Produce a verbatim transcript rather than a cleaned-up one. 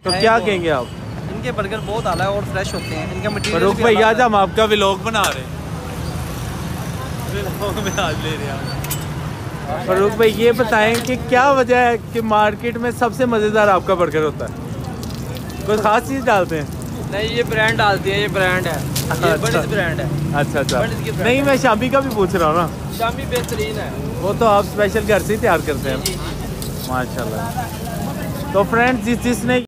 तो क्या कहेंगे आप? इनके बर्गर बहुत आला है और फ्रेश होते हैं, इनका मटीरियल फरूक भी भाई अलग आज है। हम आपका व्लॉग बना रहे हैं, व्लॉग में आज ले रहे हैं। फरूक भाई ये बताएं कि क्या वजह है कि मार्केट में सबसे मज़ेदार आपका बर्गर होता है? कोई ख़ास चीज़ डालते हैं? नहीं, ये ब्रांड डालती है, ये ब्रांड है, ये बड़ी ब्रांड है। अच्छा अच्छा, बड़ी की brand नहीं मैं शामी का भी पूछ रहा हूँ ना। शामी बेहतरीन है, वो तो आप स्पेशल घर से ही तैयार करते हैं जी जी। माशाल्लाह। तो फ्रेंड्स जिस जिसने